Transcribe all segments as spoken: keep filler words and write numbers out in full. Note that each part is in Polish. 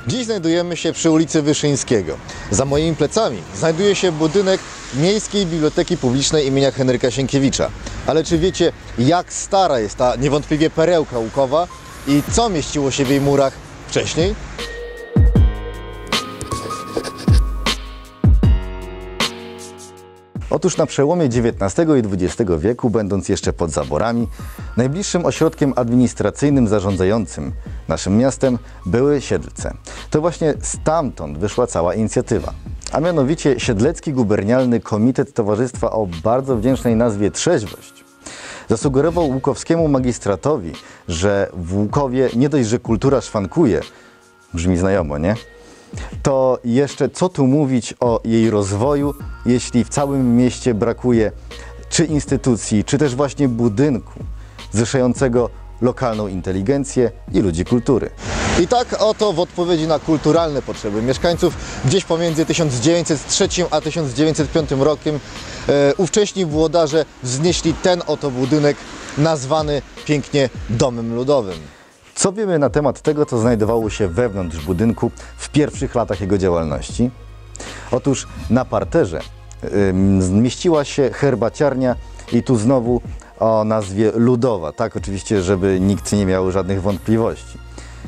Dziś znajdujemy się przy ulicy Wyszyńskiego. Za moimi plecami znajduje się budynek Miejskiej Biblioteki Publicznej imienia Henryka Sienkiewicza. Ale czy wiecie, jak stara jest ta niewątpliwie perełka łukowa i co mieściło się w jej murach wcześniej? Otóż na przełomie dziewiętnastego i dwudziestego wieku, będąc jeszcze pod zaborami, najbliższym ośrodkiem administracyjnym zarządzającym naszym miastem były Siedlce. To właśnie stamtąd wyszła cała inicjatywa, a mianowicie Siedlecki Gubernialny Komitet Towarzystwa o bardzo wdzięcznej nazwie Trzeźwość zasugerował łukowskiemu magistratowi, że w Łukowie nie dość, że kultura szwankuje, brzmi znajomo, nie? To jeszcze co tu mówić o jej rozwoju, jeśli w całym mieście brakuje czy instytucji, czy też właśnie budynku zrzeszającego lokalną inteligencję i ludzi kultury. I tak oto w odpowiedzi na kulturalne potrzeby mieszkańców gdzieś pomiędzy tysiąc dziewięćset trzecim a tysiąc dziewięćset piątym rokiem e, ówcześni włodarze wznieśli ten oto budynek nazwany pięknie Domem Ludowym. Co wiemy na temat tego, co znajdowało się wewnątrz budynku w pierwszych latach jego działalności? Otóż na parterze y, mieściła się herbaciarnia i tu znowu o nazwie Ludowa, tak oczywiście, żeby nikt nie miał żadnych wątpliwości.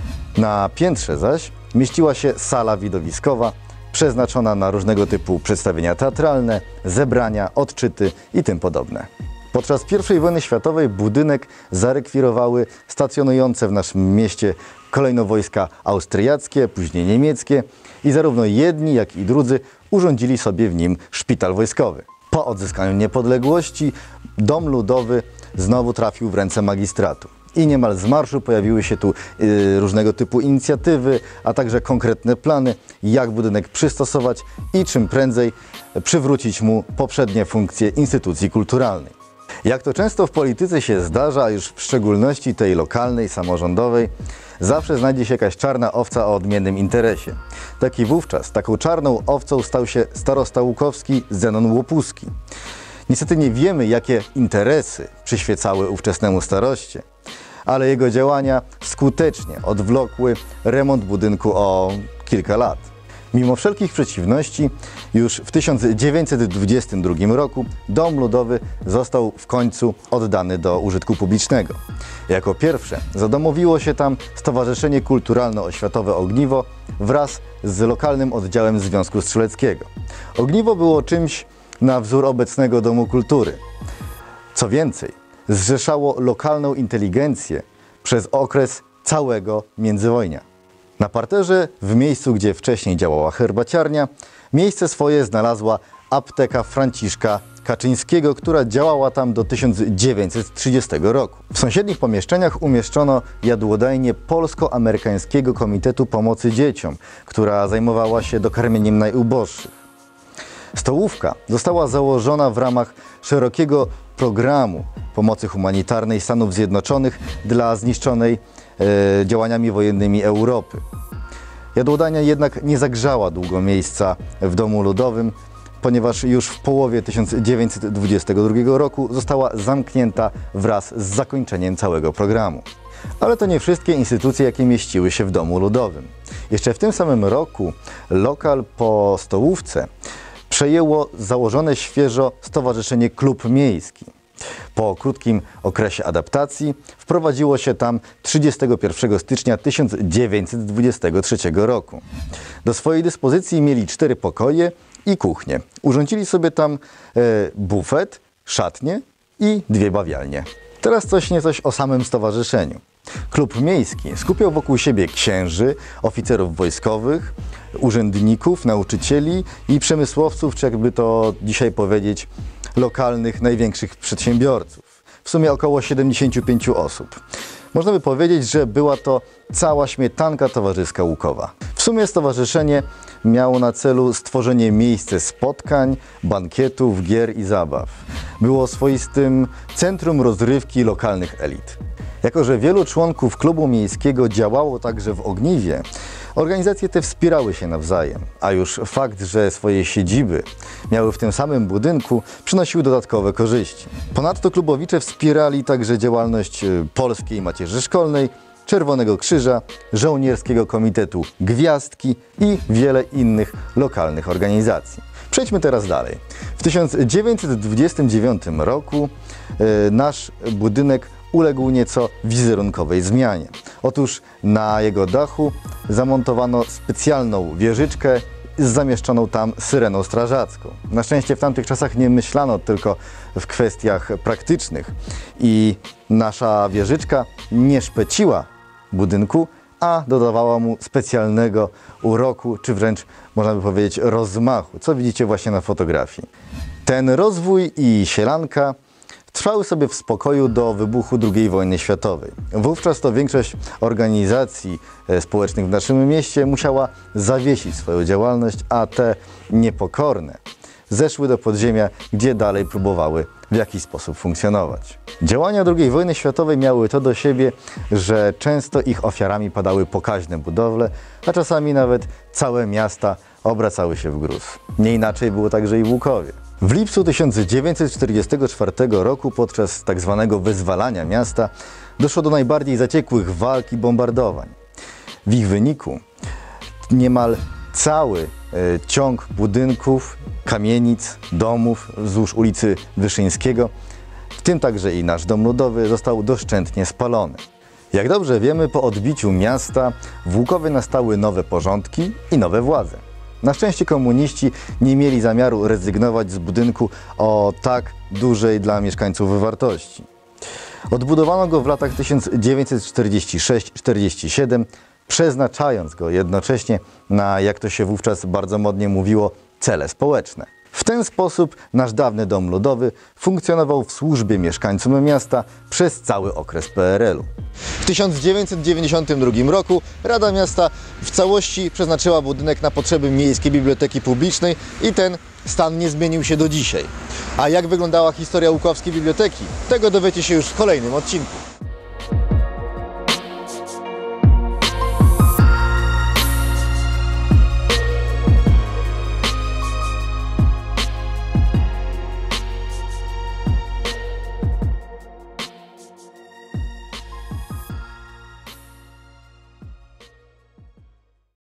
Na piętrze zaś mieściła się sala widowiskowa, przeznaczona na różnego typu przedstawienia teatralne, zebrania, odczyty i tym podobne. Podczas pierwszej wojny światowej budynek zarekwirowały stacjonujące w naszym mieście kolejno wojska austriackie, później niemieckie i zarówno jedni, jak i drudzy urządzili sobie w nim szpital wojskowy. Po odzyskaniu niepodległości Dom Ludowy znowu trafił w ręce magistratu i niemal z marszu pojawiły się tu y, różnego typu inicjatywy, a także konkretne plany, jak budynek przystosować i czym prędzej przywrócić mu poprzednie funkcje instytucji kulturalnej. Jak to często w polityce się zdarza, a już w szczególności tej lokalnej, samorządowej, zawsze znajdzie się jakaś czarna owca o odmiennym interesie. Tak i wówczas taką czarną owcą stał się starosta łukowski Zenon Łopuski. Niestety nie wiemy, jakie interesy przyświecały ówczesnemu staroście, ale jego działania skutecznie odwlokły remont budynku o kilka lat. Mimo wszelkich przeciwności, już w tysiąc dziewięćset dwudziestym drugim roku Dom Ludowy został w końcu oddany do użytku publicznego. Jako pierwsze zadomowiło się tam Stowarzyszenie Kulturalno-Oświatowe Ogniwo wraz z lokalnym oddziałem Związku Strzeleckiego. Ogniwo było czymś na wzór obecnego Domu Kultury. Co więcej, zrzeszało lokalną inteligencję przez okres całego międzywojnia. Na parterze, w miejscu, gdzie wcześniej działała herbaciarnia, miejsce swoje znalazła apteka Franciszka Kaczyńskiego, która działała tam do tysiąc dziewięćset trzydziestego roku. W sąsiednich pomieszczeniach umieszczono jadłodajnię Polsko-Amerykańskiego Komitetu Pomocy Dzieciom, która zajmowała się dokarmieniem najuboższych. Stołówka została założona w ramach szerokiego programu pomocy humanitarnej Stanów Zjednoczonych dla zniszczonej e, działaniami wojennymi Europy. Jadłodajnia jednak nie zagrzała długo miejsca w Domu Ludowym, ponieważ już w połowie tysiąc dziewięćset dwudziestego drugiego roku została zamknięta wraz z zakończeniem całego programu. Ale to nie wszystkie instytucje, jakie mieściły się w Domu Ludowym. Jeszcze w tym samym roku lokal po stołówce przejęło założone świeżo Stowarzyszenie Klub Miejski. Po krótkim okresie adaptacji wprowadziło się tam trzydziestego pierwszego stycznia tysiąc dziewięćset dwudziestego trzeciego roku. Do swojej dyspozycji mieli cztery pokoje i kuchnię. Urządzili sobie tam e, bufet, szatnię i dwie bawialnie. Teraz coś niecoś o samym stowarzyszeniu. Klub Miejski skupiał wokół siebie księży, oficerów wojskowych, urzędników, nauczycieli i przemysłowców, czy jakby to dzisiaj powiedzieć, lokalnych, największych przedsiębiorców. W sumie około siedemdziesięciu pięciu osób. Można by powiedzieć, że była to cała śmietanka towarzyska łukowa. W sumie stowarzyszenie miało na celu stworzenie miejsca spotkań, bankietów, gier i zabaw. Było swoistym centrum rozrywki lokalnych elit. Jako że wielu członków klubu miejskiego działało także w Ogniwie, organizacje te wspierały się nawzajem, a już fakt, że swoje siedziby miały w tym samym budynku, przynosił dodatkowe korzyści. Ponadto klubowicze wspierali także działalność polskiej macierzy szkolnej Czerwonego Krzyża, Żołnierskiego Komitetu Gwiazdki i wiele innych lokalnych organizacji. Przejdźmy teraz dalej. W tysiąc dziewięćset dwudziestym dziewiątym roku yy, nasz budynek uległ nieco wizerunkowej zmianie. Otóż na jego dachu zamontowano specjalną wieżyczkę z zamieszczoną tam syreną strażacką. Na szczęście w tamtych czasach nie myślano tylko w kwestiach praktycznych i nasza wieżyczka nie szpeciła budynku, a dodawała mu specjalnego uroku, czy wręcz można by powiedzieć rozmachu, co widzicie właśnie na fotografii. Ten rozwój i sielanka trwały sobie w spokoju do wybuchu drugiej wojny światowej. Wówczas to większość organizacji społecznych w naszym mieście musiała zawiesić swoją działalność, a te niepokorne zeszły do podziemia, gdzie dalej próbowały w jakiś sposób funkcjonować. Działania drugiej wojny światowej miały to do siebie, że często ich ofiarami padały pokaźne budowle, a czasami nawet całe miasta obracały się w gruz. Nie inaczej było także i w Łukowie. W lipcu tysiąc dziewięćset czterdziestego czwartego roku podczas tzw. wyzwalania miasta doszło do najbardziej zaciekłych walk i bombardowań. W ich wyniku niemal cały e, ciąg budynków, kamienic, domów wzdłuż ulicy Wyszyńskiego, w tym także i nasz dom ludowy, został doszczętnie spalony. Jak dobrze wiemy, po odbiciu miasta w Łukowie nastały nowe porządki i nowe władze. Na szczęście komuniści nie mieli zamiaru rezygnować z budynku o tak dużej dla mieszkańców wartości. Odbudowano go w latach tysiąc dziewięćset czterdziestym szóstym do czterdziestego siódmego, przeznaczając go jednocześnie na, jak to się wówczas bardzo modnie mówiło, cele społeczne. W ten sposób nasz dawny dom ludowy funkcjonował w służbie mieszkańcom miasta przez cały okres P R L u. W tysiąc dziewięćset dziewięćdziesiątym drugim roku Rada Miasta w całości przeznaczyła budynek na potrzeby Miejskiej Biblioteki Publicznej i ten stan nie zmienił się do dzisiaj. A jak wyglądała historia Łukowskiej Biblioteki? Tego dowiecie się już w kolejnym odcinku.